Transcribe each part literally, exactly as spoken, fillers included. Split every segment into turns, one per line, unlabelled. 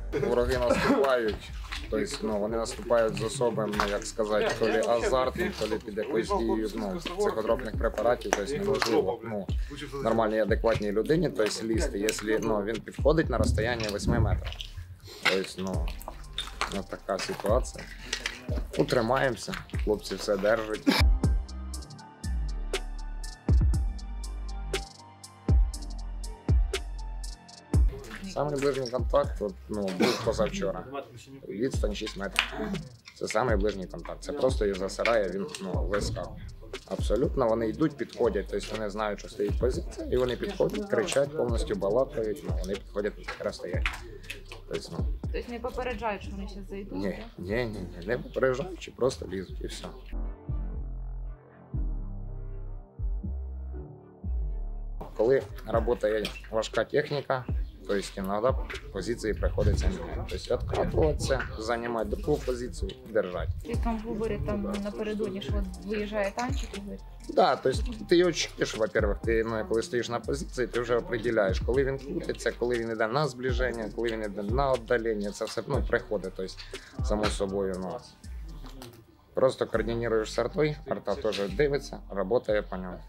Вороги наступають, тобто, ну, вони наступають з особим, ну, як сказати, то лі азартом, то лі під якоюсь дією, ну, психотропних препаратів, тобто неможливо, ну, нормальній, адекватній людині, тобто лізти, якщо, ну, він підходить на розстояння восьми метрів. Тобто, ну, ну, така ситуація. Утримаємося, хлопці все держать. Самий ближній контакт от, ну, був позавчора. Відстань шість метрів. Це самий ближній контакт. Це просто їх засирає, він ну, вискав. Абсолютно, вони йдуть, підходять, тобто вони знають, що стоїть позиція, і вони підходять, кричать, повністю балакають, ну, вони підходять на таке розстояння. Тобто, ну,
тобто не попереджають, що вони зараз зайдуть?
Ні, ні, ні, ні, не попереджаючи, просто лізуть і все. Коли працює важка техніка, то есть иногда позиции приходится менять. То есть откатываться, занимать другую позицию, держать.
Ти там говорить там напередодні, що от виїжджає танчик і говорить?
Да, то есть ти його чуєш, во-первых, ти, ну, коли стоїш на позиції, ти вже определяєш, коли він крутиться, коли він йде на зближення, коли він йде на віддалення, це все, ну, приходить, то есть, само собою, ну, просто координуєш з артою, арта теж дивиться, працює по ньому.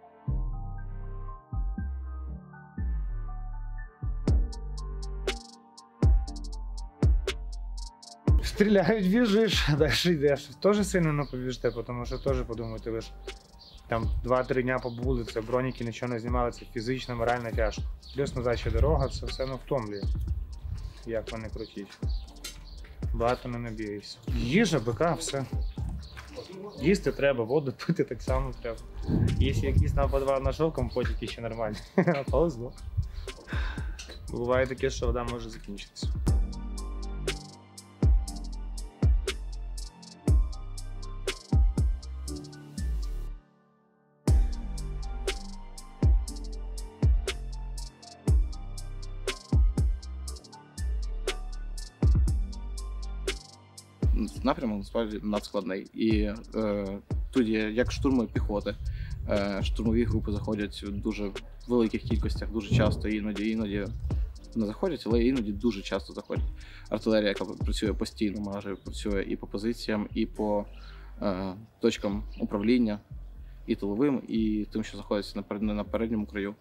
Стріляють, біжиш, далі йдеш. Теж сильно не побіжте, тому що теж подумайте, ви ж там два-три дня побули, це броніки нічого не знімали, це фізично, морально тяжко. Плюс назад ще дорога, це все ну, втомлює, як вони крутять. Багато не набігаєшся. Їжа, бика, все. Їсти треба, воду пити так само треба. Якщо якийсь на подвал знайшов, компотики ще нормальні. Повезло. Буває таке, що вода може закінчитися.
Напрямок насправді надскладний. І е, тоді, як штурми піхоти, е, штурмові групи заходять в дуже великих кількостях, дуже часто, іноді, іноді не заходять, але іноді дуже часто заходять. Артилерія, яка працює постійно, майже працює і по позиціям, і по е, точкам управління, і тиловим, і тим, що знаходиться на, на передньому краю.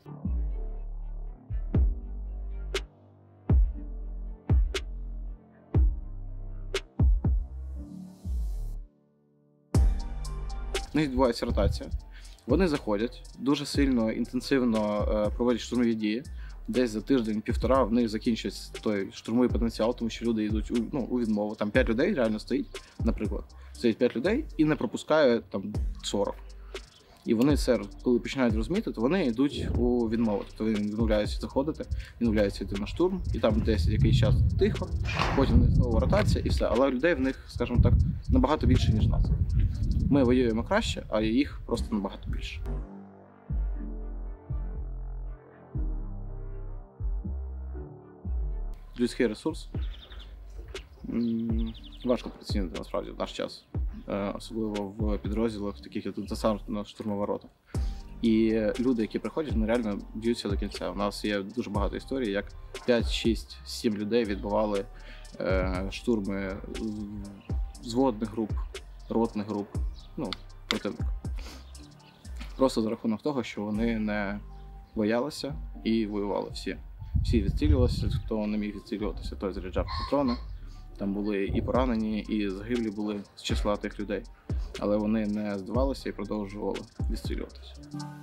В них відбувається ротація. Вони заходять, дуже сильно, інтенсивно е, проводять штурмові дії. Десь за тиждень-півтора в них закінчується той штурмовий потенціал, тому що люди йдуть у, ну, у відмову. Там п'ять людей реально стоїть, наприклад. Стоїть п'ять людей і не пропускає там сорок. І вони це, коли починають розуміти, то вони йдуть у відмову. Тобто вони відмовляються заходити, відмовляються йти на штурм, і там десь якийсь час тихо, потім в них знову ротація і все. Але людей в них, скажімо так, набагато більше, ніж нас. Ми воюємо краще, а їх просто набагато більше. Людський ресурс важко працювати насправді в наш час. Особливо в підрозділах, таких як десантно-штурмова рота. І люди, які приходять, вони реально б'ються до кінця. У нас є дуже багато історій, як п'ять, шість, сім людей відбивали е, штурми взводних груп, ротних груп, ну, противника. Просто за рахунок того, що вони не боялися і воювали всі. Всі відстрілювалися, хто не міг відстрілюватися, той заряджав патрони. Там були і поранені, і загиблі були з числа тих людей. Але вони не здавалися і продовжували відстрілюватися.